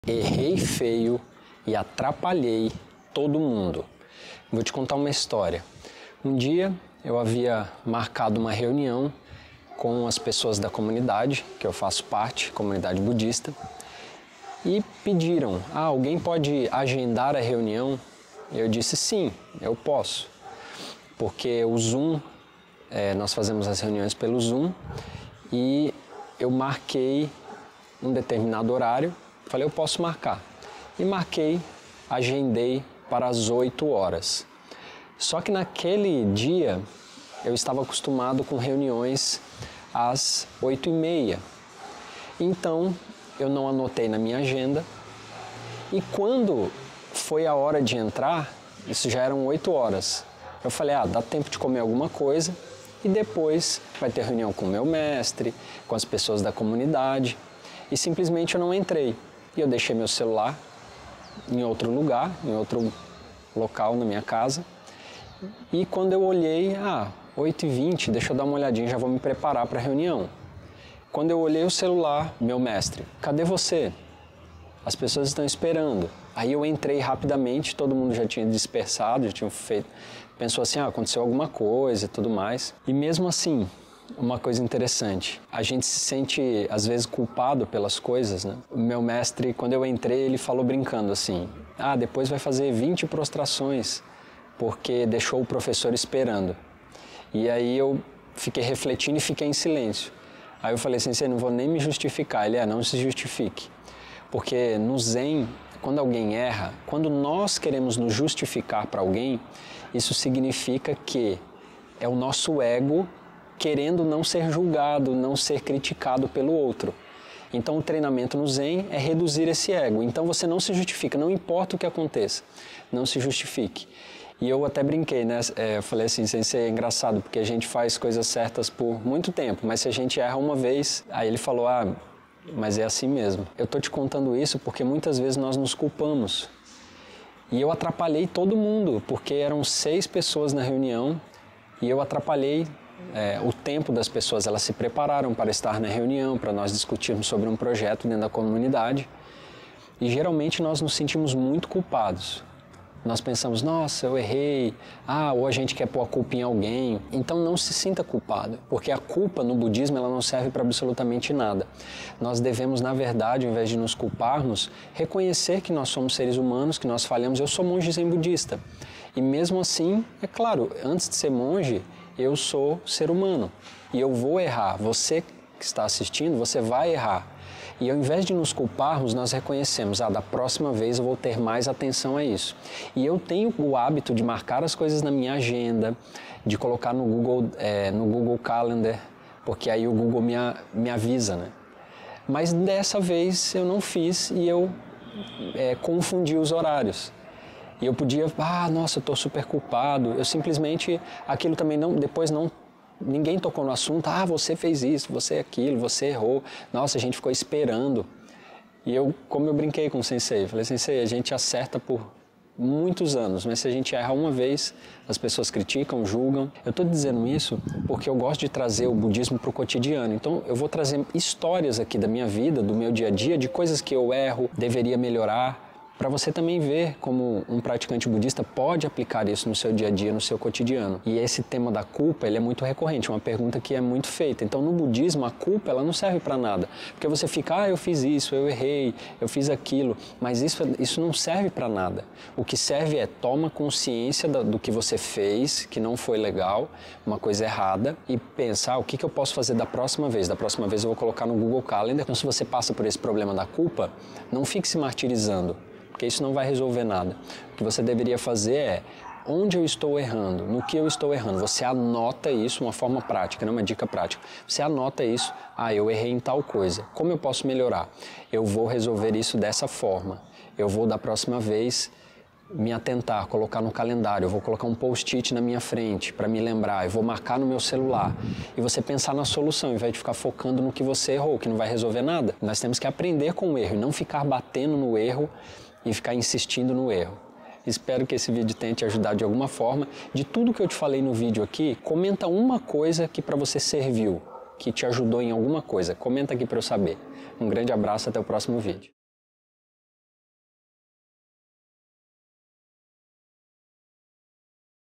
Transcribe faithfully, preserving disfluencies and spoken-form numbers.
Errei feio e atrapalhei todo mundo. Vou te contar uma história. Um dia eu havia marcado uma reunião com as pessoas da comunidade, que eu faço parte, comunidade budista, e pediram, ah, alguém pode agendar a reunião? Eu disse sim, eu posso, porque o Zoom, é, nós fazemos as reuniões pelo Zoom, e eu marquei um determinado horário. Falei, eu posso marcar. E marquei, agendei para as oito horas. Só que naquele dia eu estava acostumado com reuniões às oito e meia. Então eu não anotei na minha agenda. E quando foi a hora de entrar, isso já eram oito horas. Eu falei, ah, dá tempo de comer alguma coisa e depois vai ter reunião com o meu mestre, com as pessoas da comunidade. E simplesmente eu não entrei. E eu deixei meu celular em outro lugar, em outro local na minha casa. E quando eu olhei, ah, oito e vinte, deixa eu dar uma olhadinha, já vou me preparar para a reunião. Quando eu olhei o celular, meu mestre, cadê você? As pessoas estão esperando. Aí eu entrei rapidamente, todo mundo já tinha dispersado, já tinha feito, pensou assim, ah, aconteceu alguma coisa e tudo mais. E mesmo assim, uma coisa interessante, a gente se sente às vezes culpado pelas coisas, né? O meu mestre, quando eu entrei, ele falou brincando assim, ah, depois vai fazer vinte prostrações, porque deixou o professor esperando. E aí eu fiquei refletindo e fiquei em silêncio. Aí eu falei assim, você não vou nem me justificar. Ele, é, não se justifique. Porque no Zen, quando alguém erra, quando nós queremos nos justificar para alguém, isso significa que é o nosso ego querendo não ser julgado, não ser criticado pelo outro. Então o treinamento no Zen é reduzir esse ego. Então você não se justifica, não importa o que aconteça, não se justifique. E eu até brinquei, né? É, eu falei assim, sensei, é engraçado, porque a gente faz coisas certas por muito tempo, mas se a gente erra uma vez, aí ele falou, ah, mas é assim mesmo. Eu tô te contando isso porque muitas vezes nós nos culpamos. E eu atrapalhei todo mundo, porque eram seis pessoas na reunião e eu atrapalhei É, o tempo das pessoas. Elas se prepararam para estar na reunião, para nós discutirmos sobre um projeto dentro da comunidade, e geralmente nós nos sentimos muito culpados. Nós pensamos, nossa, eu errei, ah, ou a gente quer pôr a culpa em alguém. Então não se sinta culpado, porque a culpa no budismo ela não serve para absolutamente nada. Nós devemos, na verdade, ao invés de nos culparmos, reconhecer que nós somos seres humanos, que nós falhamos. Eu sou monge zen budista, e mesmo assim, é claro, antes de ser monge, eu sou ser humano e eu vou errar. Você que está assistindo, você vai errar. E ao invés de nos culparmos, nós reconhecemos, ah, da próxima vez eu vou ter mais atenção a isso. E eu tenho o hábito de marcar as coisas na minha agenda, de colocar no Google, é, no Google Calendar, porque aí o Google me, me avisa, né? Mas dessa vez eu não fiz e eu é, confundi os horários. E eu podia, ah, nossa, eu estou super culpado. Eu simplesmente, aquilo também não, depois não, ninguém tocou no assunto, ah, você fez isso, você aquilo, você errou. Nossa, a gente ficou esperando. E eu, como eu brinquei com o sensei, falei, sensei, a gente acerta por muitos anos, mas se a gente erra uma vez, as pessoas criticam, julgam. Eu estou dizendo isso porque eu gosto de trazer o budismo para o cotidiano. Então eu vou trazer histórias aqui da minha vida, do meu dia a dia, de coisas que eu erro, deveria melhorar, para você também ver como um praticante budista pode aplicar isso no seu dia a dia, no seu cotidiano. E esse tema da culpa, ele é muito recorrente, uma pergunta que é muito feita. Então no budismo a culpa ela não serve para nada, porque você fica, ah, eu fiz isso, eu errei, eu fiz aquilo, mas isso, isso não serve para nada. O que serve é toma consciência do, do que você fez, que não foi legal, uma coisa errada, e pensar, ah, o que, que eu posso fazer da próxima vez? Da próxima vez eu vou colocar no Google Calendar. Então se você passa por esse problema da culpa, não fique se martirizando, porque isso não vai resolver nada. O que você deveria fazer é, onde eu estou errando, no que eu estou errando, você anota isso, uma forma prática, não uma dica prática. Você anota isso, ah, eu errei em tal coisa, como eu posso melhorar? Eu vou resolver isso dessa forma, eu vou da próxima vez me atentar, colocar no calendário, eu vou colocar um post-it na minha frente para me lembrar, eu vou marcar no meu celular. E você pensar na solução, ao invés de ficar focando no que você errou, que não vai resolver nada. Nós temos que aprender com o erro e não ficar batendo no erro e ficar insistindo no erro. Espero que esse vídeo tenha te ajudado de alguma forma. De tudo que eu te falei no vídeo aqui, comenta uma coisa que para você serviu, que te ajudou em alguma coisa. Comenta aqui para eu saber. Um grande abraço, até o próximo vídeo.